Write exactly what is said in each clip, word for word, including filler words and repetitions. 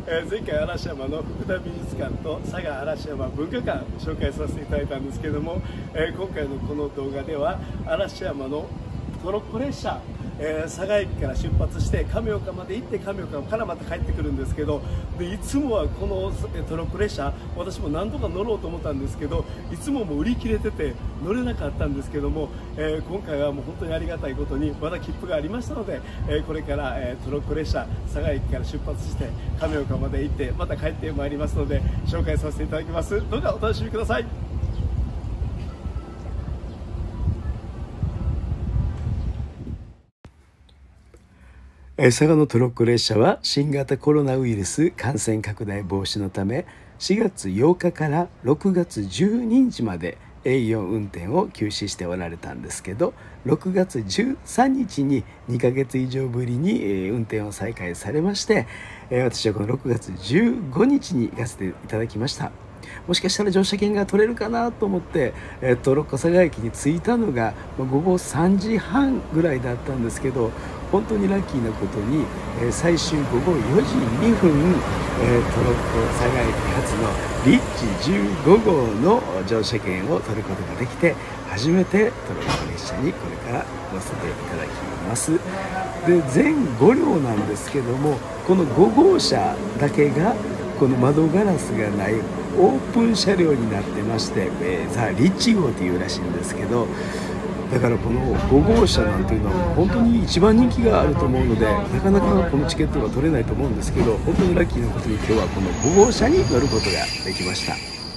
えー、前回嵐山の福田美術館と佐賀嵐山文化館紹介させていただいたんですけども、えー、今回のこの動画では嵐山のトロッコ列車、えー、佐賀駅から出発して亀岡まで行って亀岡からまた帰ってくるんですけど、でいつもはこのトロッコ列車私も何度か乗ろうと思ったんですけど、いつももう売り切れてて乗れなかったんですけども、えー、今回はもう本当にありがたいことにまだ切符がありましたので、えー、これから、えー、トロッコ列車佐賀駅から出発して亀岡まで行ってまた帰ってまいりますので紹介させていただきます。どうかお楽しみください。佐賀のトロッコ列車は新型コロナウイルス感染拡大防止のためしがつようかからろくがつじゅうににちまで営業運転を休止しておられたんですけど、ろくがつじゅうさんにちににかげつ以上ぶりに運転を再開されまして、私はこのろくがつじゅうごにちに行かせていただきました。もしかしたら乗車券が取れるかなと思って、えー、トロッコ佐賀駅に着いたのがごごさんじはんぐらいだったんですけど、本当にラッキーなことに、えー、最終ごごよじにふん、えー、トロッコ佐賀駅発のリッチじゅうごごうの乗車券を取ることができて、初めてトロッコ列車にこれから乗せていただきます。で全ごりょうなんですけども、このごごうしゃだけがこの窓ガラスがないオープン車両になってまして、えー、ザ・リッチ号というらしいんですけど、だからこのごごうしゃなんていうのは本当に一番人気があると思うので、なかなかこのチケットが取れないと思うんですけど、本当にラッキーなことに今日はこのごごうしゃに乗ることができました。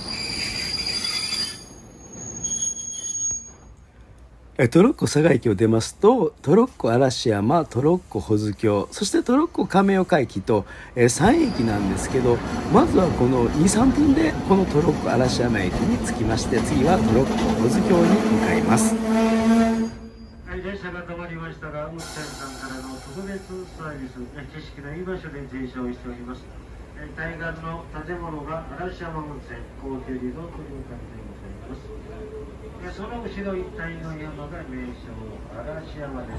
トロッコ佐賀駅を出ますと、トロッコ嵐山、トロッコ保津峡、そしてトロッコ亀岡駅とさんえきなんですけど、まずはこのにさんぷんでこのトロッコ嵐山駅に着きまして、次はトロッコ保津峡に向かいます。 はい、列車が止まりましたが、運転さんからの特別サービス、知識のいい場所で停車をしております。対岸の建物が嵐山温泉高級リゾート旅館でございます。その後ろ一帯の山が名称嵐山です。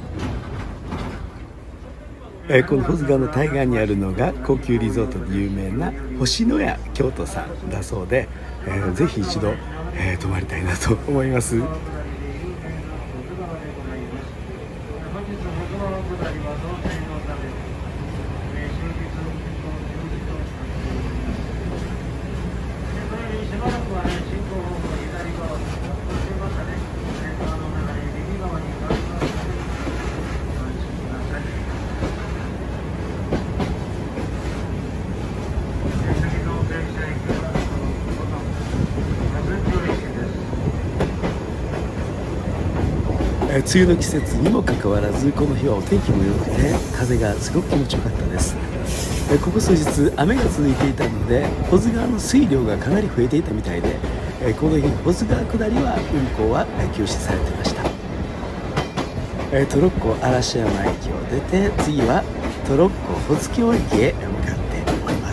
えー、この保津川の対岸にあるのが高級リゾートで有名な星のや京都さんだそうで、えー、ぜひ一度、えー、泊まりたいなと思います。梅雨の季節にもかかわらず、この日はお天気も良くて風がすごく気持ちよかったです。ここ数日雨が続いていたので、保津川の水量がかなり増えていたみたいで、この日保津川下りは運行は休止されていました。トロッコ嵐山駅を出て、次はトロッコ保津峡駅へ向かっております。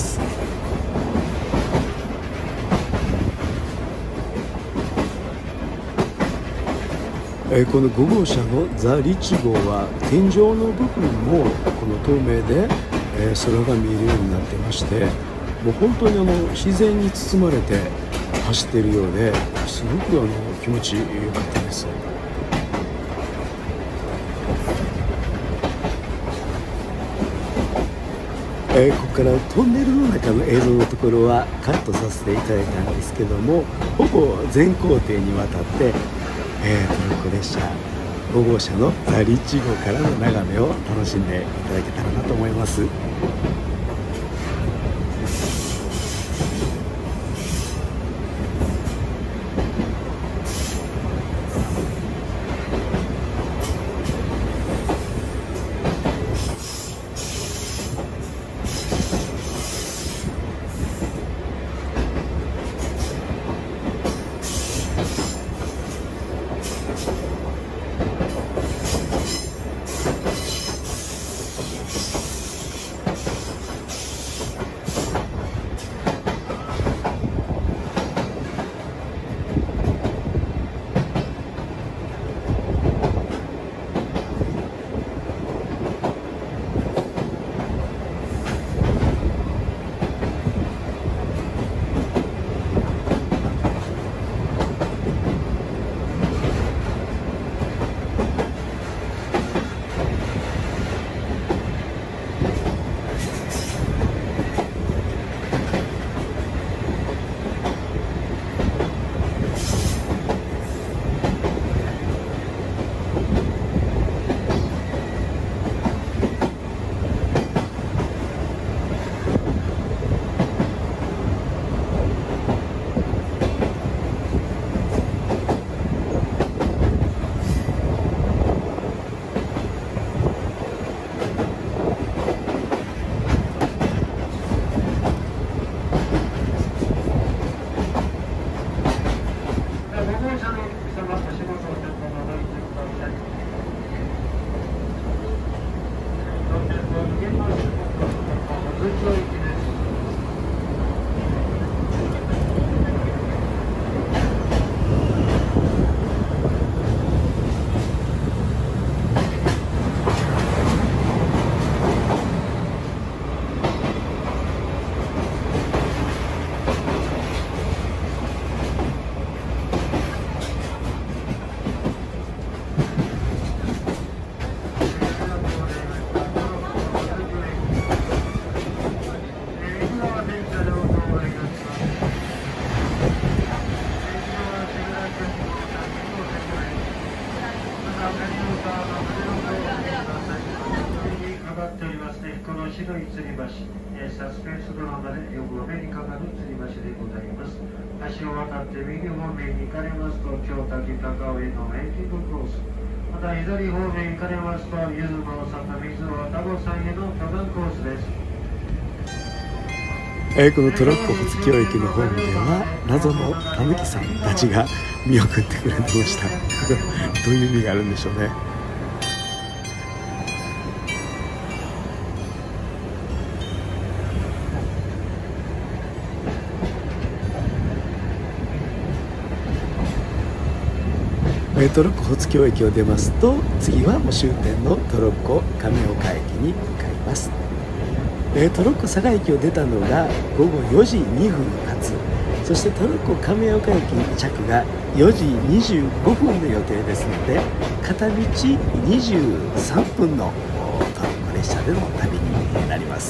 このごごうしゃのザ・リッチ号は天井の部分もこの透明で空が見えるようになってまして、もう本当にあの自然に包まれて走っているようで、すごくあの気持ちよかったです。えー、ここからトンネルの中の映像のところはカットさせていただいたんですけども、ほぼ全行程にわたってえー、トロッコ列車ごごうしゃのザ・リッチ号からの眺めを楽しんでいただけたらなと思います。 スペースドラマでよくお目にかかる吊り橋でございます。橋を渡って右方面に行かれますと京滝高上のエンディングコース、また左方面に行かれますとゆずの坂水尾田子さんへの登山コースです。 えー、このトロッコ保津峡駅のホームでは謎のたぬきさんたちが見送ってくれてましたどういう意味があるんでしょうね。トロッコ保津峡駅を出ますと次はもう終点のトロッコ亀岡駅に向かいます。えー、トロッコ佐賀駅を出たのがごごよじにふん発、そしてトロッコ亀岡駅着がよじにじゅうごふんの予定ですので、片道にじゅうさんぷんのトロッコ列車での旅になります。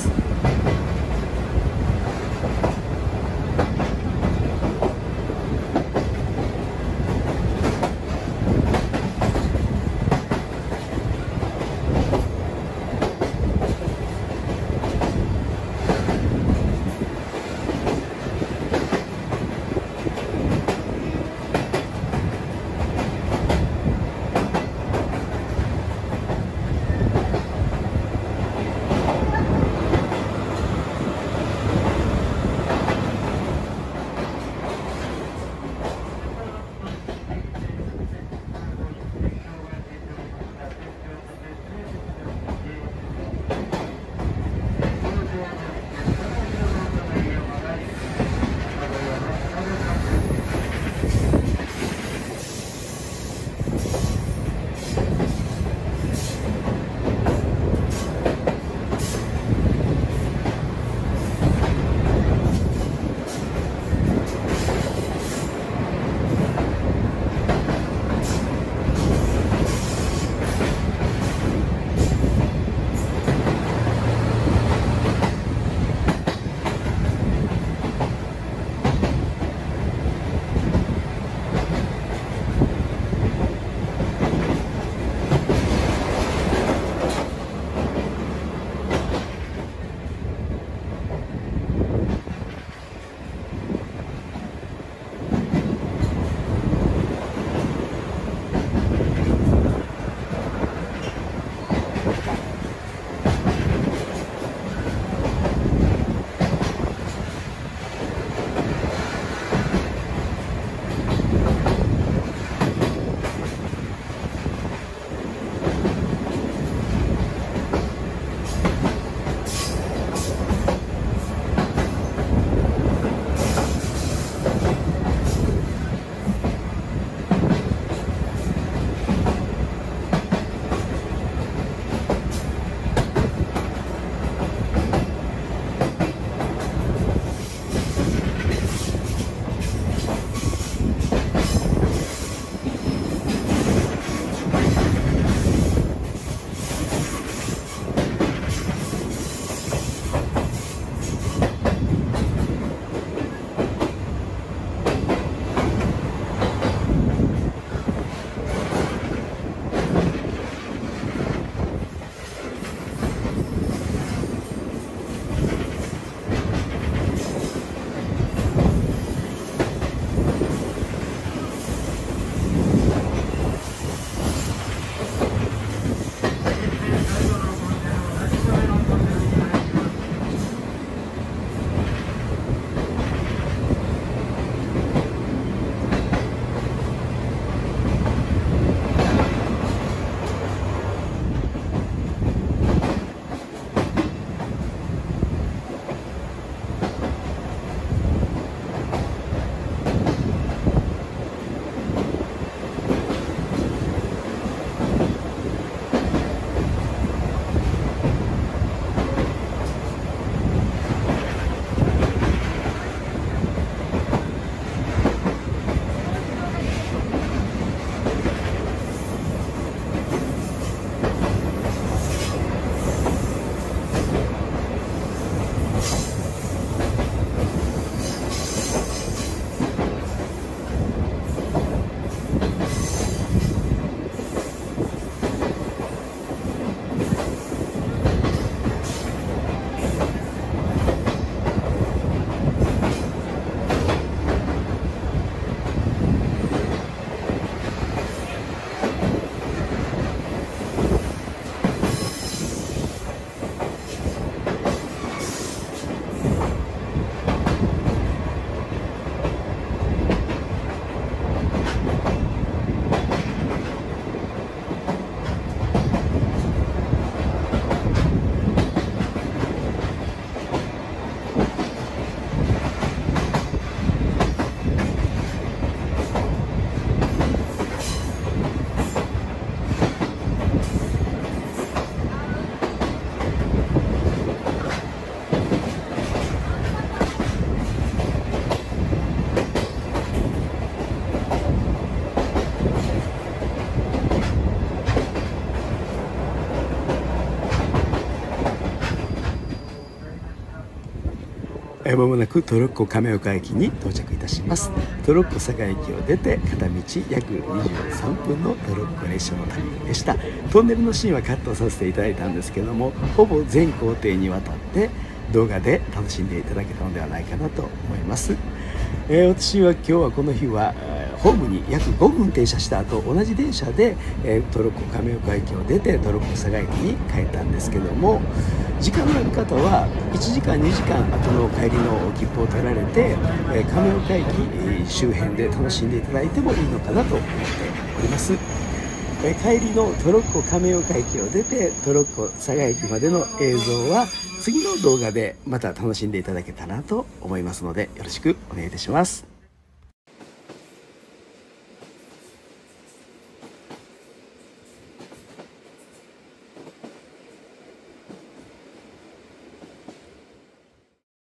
まもなくトロッコ亀岡駅に到着いたします。トロッコ佐賀駅を出て片道約にじゅうさんぷんのトロッコ列車の旅でした。トンネルのシーンはカットさせていただいたんですけども、ほぼ全行程にわたって動画で楽しんでいただけたのではないかなと思います。えー、私は今日はこの日は、えー、ホームに約ごふん停車した後、同じ電車で、えー、トロッコ亀岡駅を出てトロッコ佐賀駅に帰ったんですけども、時間のある方はいちじかんにじかん後の帰りの切符を取られて、えー、亀岡駅、えー、周辺で楽しんでいただいてもいいのかなと思っております。えー、帰りのトロッコ亀岡駅を出てトロッコ佐賀駅までの映像は次の動画でまた楽しんでいただけたらなと思いますので、よろしくお願いいたします。